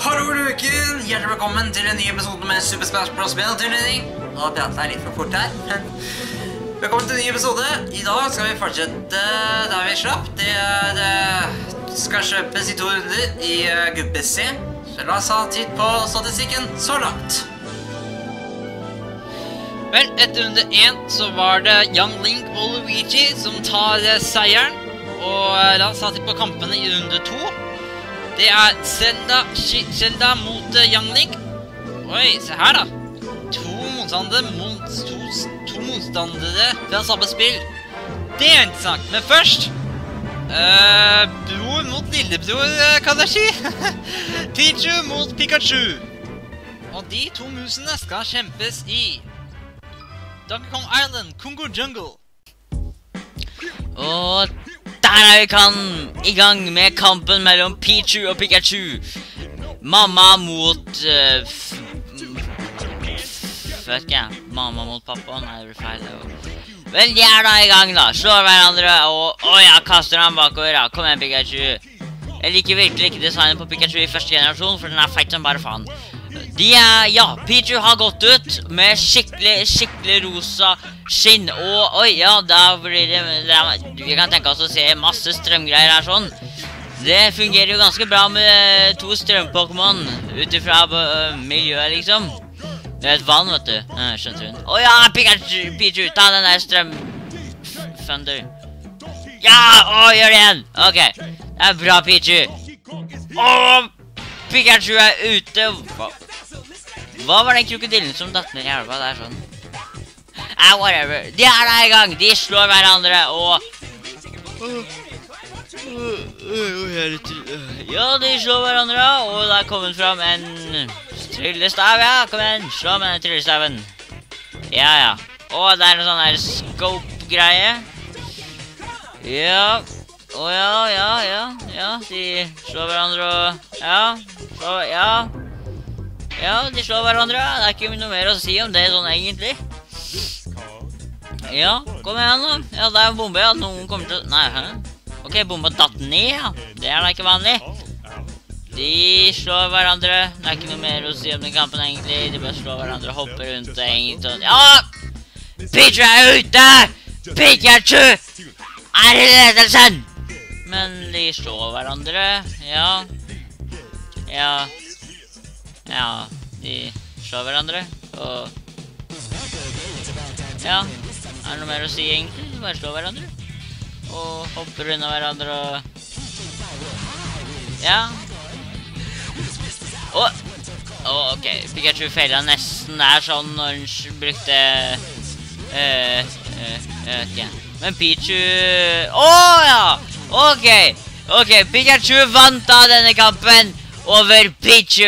Hallo Luken! Hjertelig velkommen til en ny episode med Super Smash Bros. Spillturnering. Nå prater jeg litt for fort her, men velkommen til en ny episode. I dag skal vi fortsette der vi slapp. Det skal kjøpes i 2 runder i gruppe C. Så la oss ha en titt på statistikken så langt. Vel, etter runde 1 så var det Young Link og Luigi som tar seieren. Og la oss ha titt på kampene i runde 2. Det er Zelda mot Young Link. Oi, se her da. To motstandere fra samme spill. Det er interessant. Men først bror mot lillebror, kan jeg si. Pichu mot Pikachu. Og de to musene skal kjempes i Donkey Kong Island, Congo Jungle. Og der er vi i gang med kampen mellom Pichu og Pikachu. Mamma mot vet ikke jeg. Mamma mot pappa. Nei, det blir feil. Vel, de er da i gang da. Slår hverandre og ja, kaster han bakover. Ja. Kom igjen, Pikachu. Jeg liker virkelig ikke designet på Pikachu i første generasjon, for den er feit som bare faen. Ja, Pichu har gått ut med skikkelig rosa skinn, og oi, ja, da blir det, vi kan tenke oss å se masse strømgreier her sånn. Det fungerer jo ganske bra med 2 strøm-Pokémon, utifra miljøet liksom. Det er et vann, vet du, skjønner hun. Å ja, Pichu, ta den der strøm-thunder. Ja, gjør det igjen, ok, det er bra, Pichu. Pikachu er ute. Hva var den krokodillen som datt ned i elva? Det er sånn. Whatever. De er da i gang. De slår hverandre og ja, de slår hverandre. Og der kommer fram en tryllestav. Ja, kom igjen. Slå med den tryllestaven. Ja. Og det er en sånn her scope-greie. Ja. Ja, de slår hverandre og ja, de slår hverandre. Det er ikke noe mer å si om det sånn egentlig. Ja, kom igjen da. Ja, det er en bombe, ja. Noen kommer til... Nei, hæ? Ok, bomba datt ned, ja. Det er da ikke vanlig. De slår hverandre. Det er ikke noe mer å si om den kampen egentlig. De bare slår hverandre og hopper rundt det egentlig. Ja! Pichu er ute! Pikachu er i ledelsen! Men de slår hverandre, ja, de slår hverandre, og ja, er det noe mer å si egentlig? De bare slår hverandre, og hopper unna hverandre, og ja, ok, Pikachu feilet nesten der sånn når hun brukte, jeg vet ikke, men Pichu, ja! Ok, Pikachu vant av denne kampen over Pichu.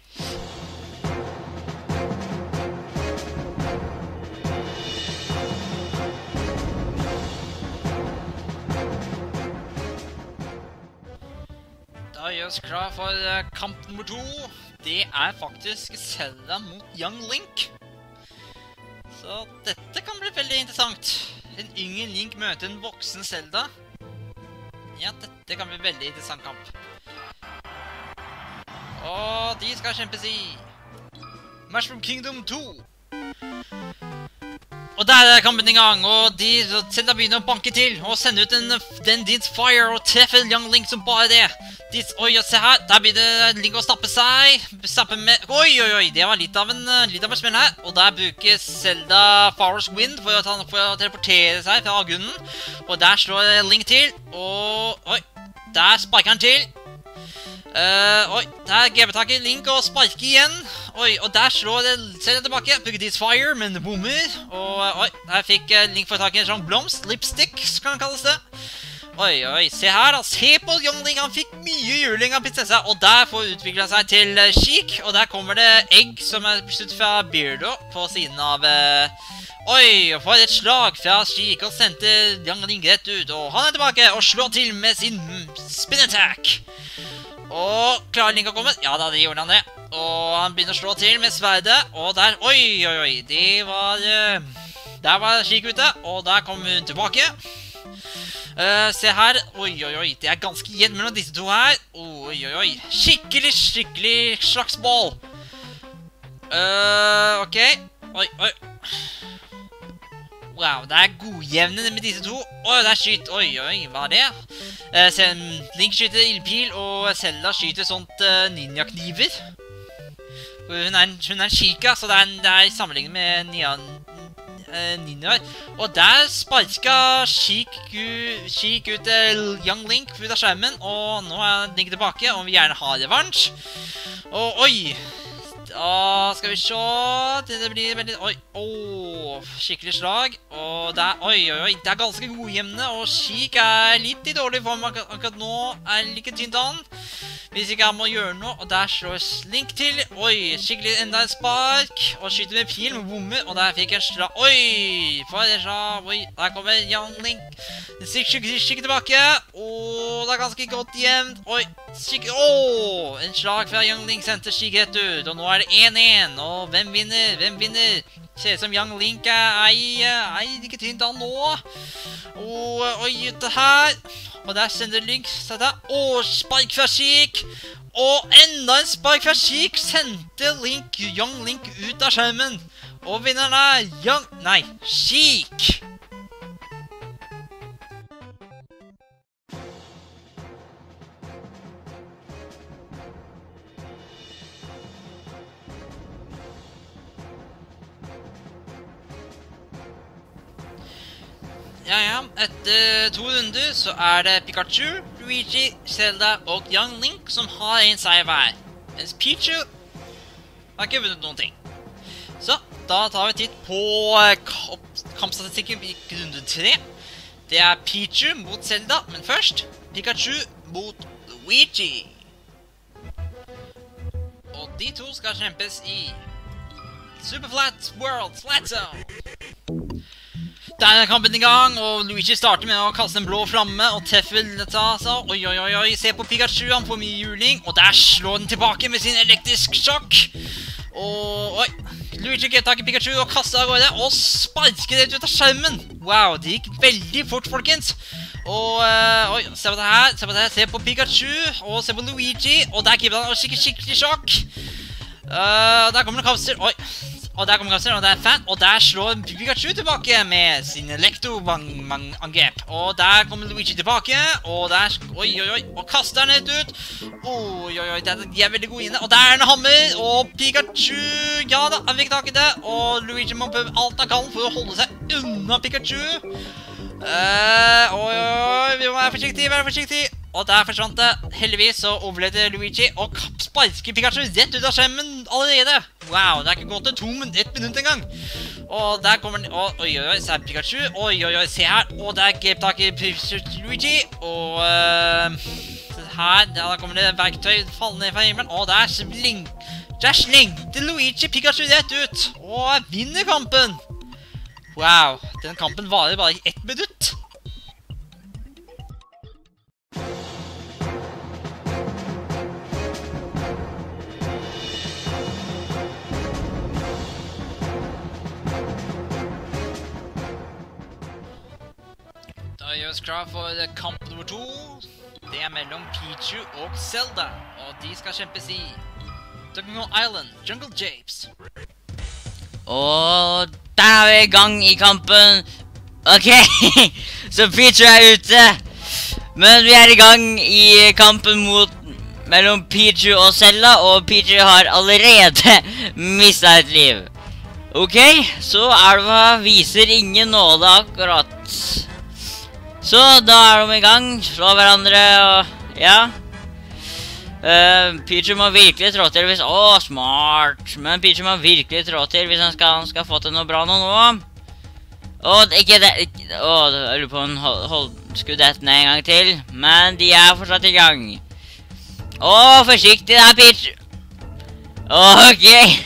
Da gjør vi oss klar for kamp nummer 2. Det er faktisk Zelda mot Young Link. Så dette kan bli veldig interessant. En yngre Link møter en voksen Zelda. Ja, dette kan bli en veldig interessant kamp. Og de skal kjempes i Mushroom Kingdom 2. Og der er kampen i gang, og Zelda begynner å banke til og sende ut den Dins Fire og treffer Young Link som bare det. Oi, se her, der begynner Link å stappe seg. Oi, det var litt av en smell her. Og der bruker Zelda Forest Wind for å teleportere seg fra avgrunnen. Og der slår Link til, og oi, der sparker han til. Oi, der grepetaker Link og sparker igjen. Oi, og der slår Zelda tilbake. Bruker Dins Fire, men det bommer. Og oi, der fikk Link få tak i en sånn blomst. Lipstick, kan det kalles det. Oi, se her da. Se på Young Link. Han fikk mye juling av prinsessa. Og der får utviklet seg til Sheik. Og der kommer det egg som er beslutt fra Beardo på siden av... Oi, og for et slag fra Sheik. Og sendte Young Link rett ut. Og han er tilbake og slår til med sin spin attack. Og klarer Link å komme? Ja da, det gjorde han det. Og han begynner å slå til med sverdet. Og der, oi, det var... Der var Sheik ute, og der kom hun tilbake. Se her. Oi, oi, oi. Det er ganske jevnt mellom disse to her. Oi, oi, oi. Skikkelig, skikkelig slagsmål. Ok. Oi, oi. Wow, det er godjevnende med disse to. Oi, det er skyt. Oi, oi, hva er det? Link skyter ildpil, og Zelda skyter sånt ninja-kniver. Hun er en Chica, så det er sammenlignet med ninjaer. Og der sparket Sheik ut Young Link ut av skjermen, og nå er Link tilbake, og vi gjerne har revansj. Og oi! Da skal vi se. Det blir veldig... Oi, skikkelig slag. Og det er... Oi, oi, oi. Det er ganske godjevne, og Sheik er litt i dårlig form akkurat nå. Er like tynt an. Hvis ikke jeg må gjøre noe. Og der slår Link til. Oi, skikkelig enda en spark. Og skyter med pil med bommer. Og der fikk jeg slag. Oi, for et slag. Oi, der kommer Young Link. Skikkelig tilbake. Og det er ganske godt jevnt. Oi, skikkelig... en slag fra Young Link sendte Sheik rett ut. Og nå er det 1-1. Og hvem vinner? Hvem vinner? Ser ut som Young Link er ikke tynt an nå. Og oi, ute her. Og der sender Link seg der. Spark fra Sheik. Og enda en spark fra Sheik sendte Young Link ut av skjermen. Og vinneren er Sheik. Ja, etter 2 runder så er det Pikachu, Luigi, Zelda og Young Link som har en seier hver. Mens Pichu har ikke vunnet noen ting. Så, da tar vi titt på kampstatistikken i runde 3. Det er Pichu mot Zelda, men først Pikachu mot Luigi. Og de to skal kjempes i Super Flat World Flat Zone. Der er kampen i gang, og Luigi starter med å kaste en blå flamme, og treffer oi, oi, oi, oi, se på Pikachu, han får mye juling, og der slår den tilbake med sin elektrisk sjokk. Og, oi, Luigi grep tak i Pikachu og kastet av gårde, og sparker det ut av skjermen. Wow, det gikk veldig fort, folkens. Og, oi, se på det her, se på Pikachu, og se på Luigi, og der grep han og skikkelig sjokk. Der kommer det kapsler, oi. Og der kommer Kapsler, og det er fan, og der slår Pikachu tilbake med sin elektro-angrep. Og der kommer Luigi tilbake, og der, oi, oi, oi, og kaster den helt ut. Oi, oi, oi, de er veldig gode inne, og der er en hammer, og Pikachu, ja da, han fikk tak i det. Og Luigi må prøve alt han kan for å holde seg unna Pikachu. Oi, oi, vi må være forsiktige, Og der forsvant det. Heldigvis så overlevde Luigi og sparker Pikachu rett ut av skjermen allerede. Wow, det er ikke gått til 1 minutt engang. Og der kommer den, oi, oi, oi, så er Pikachu. Oi, oi, oi, se her. Og der grep tak i Luigi. Og her, der kommer det verktøy fallende ned fra himmelen. Og der slengte Luigi Pikachu rett ut. Og vinner kampen. Wow, den kampen varer bare i 1 minutt. Da gjør oss klar for kamp nummer 2. Det er mellom Pichu og Zelda, og de skal kjempes i Donkey Island, Jungle Japes. Og der er vi i gang i kampen. Ok, så Pichu er ute. Men vi er i gang i kampen mellom Pichu og Zelda, og Pichu har allerede mistet et liv. Ok, så Alva viser ingen nåde akkurat. Så da er de i gang, slår hverandre og ja. Pichu må virkelig trå til hvis... smart. Men Pichu må virkelig trå til hvis han skal få til noe bra nå. Ikke det... jeg lurer på om han skulle dette ned en gang til. Men de er fortsatt i gang. Forsiktig der, Pichu. Ok.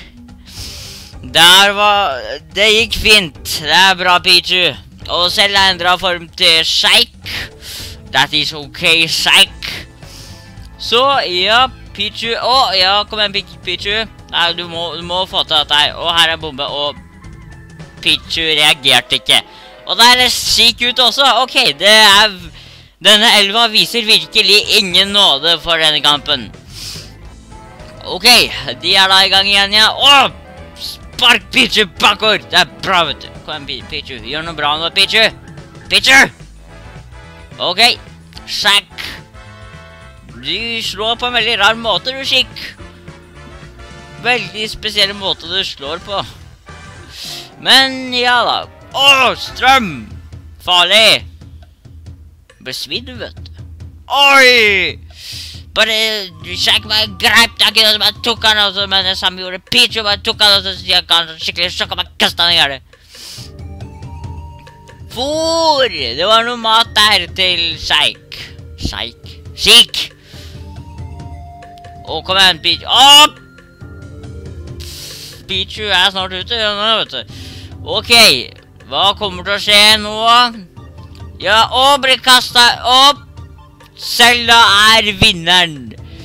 Det gikk fint. Det er bra, Pichu. Og selv endret form til Sheik. That is okay, Sheik. Så, ja, Pichu. Ja, kom igjen, Pichu. Nei, du må få til dette her. Og her er bombe, og Pichu reagerte ikke. Og der er Sheik ut også. Ok, det er Denne elva viser virkelig ingen nåde for denne kampen. Ok, de er da i gang igjen, ja. Åh! Spark Pichu bakover! Det er bra, vet du. Kom igjen, Pichu. Gjør noe bra nå, Pichu. Pichu! Ok, Shaq. Du slår på en veldig rar måte, du, Skikk. Veldig spesielle måte du slår på. Men ja da. Åh, strøm! Farlig! Besvidd, vet du. Oi! Bare Shaq bare greip tak i det, bare tok han, og så, men det samme gjorde Pichu, bare tok han, og så gikk han skikkelig sjokk, og bare kastet han i gjerdet. For! Det var noe mat der til Shaq. Skikk! Å, kom igjen, Pichu. Åh! Pichu er snart ute, vet du. Ok, hva kommer til å skje nå? Ja, å, blir kastet opp. Zelda er vinneren.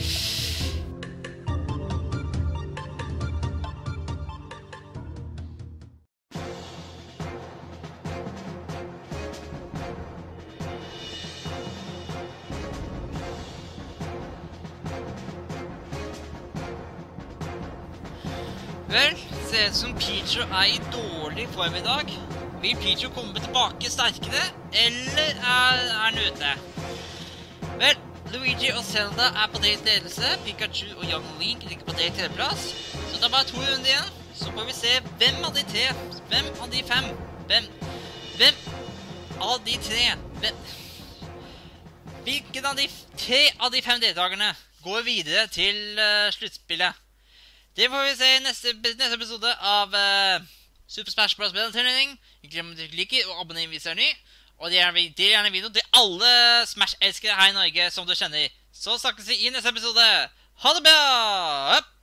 Vel, ser ut som Pichu er i dårlig form i dag. Vil Pichu komme tilbake sterkere, eller er han ute? Vel, Luigi og Zelda er på delt ledelse, Pikachu og Young Link ligger på delt tredjeplass. Så det er bare 2 runder igjen, så får vi se hvem av de 3, hvem av de 5, hvem av de 3, hvilken av de 3 av de 5 deltakerne går videre til sluttspillet. Det får vi se i neste episode av Super Smash Bros. Turnering. Ikke glem at du liker og abonner hvis du er ny. Og del gjerne video til alle Smash-elskere her i Norge som du kjenner. Så snakkes vi i neste episode. Ha det bra!